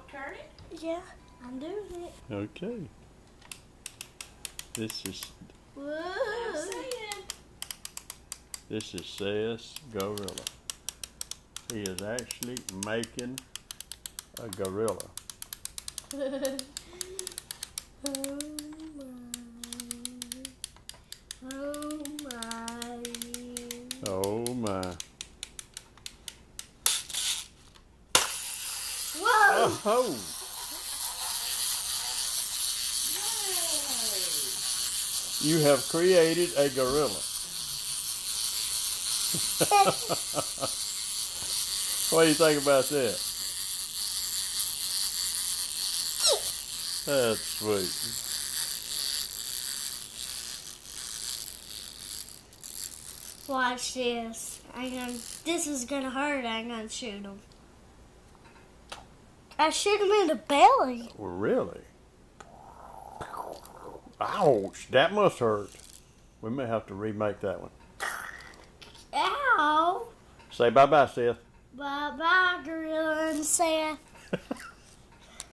Turn it? Yeah, I'm doing it. Okay. This is I'm saying. Seth's gorilla. He is actually making a gorilla. Oh my. Oh my. Whoa! Oh! You have created a gorilla. What do you think about that? That's sweet. Watch this. This is gonna hurt. I'm gonna shoot him. I shoot him in the belly. Well, really? Ouch! That must hurt. We may have to remake that one. Ow! Say bye-bye, Seth. Bye-bye, Gorilla and Seth.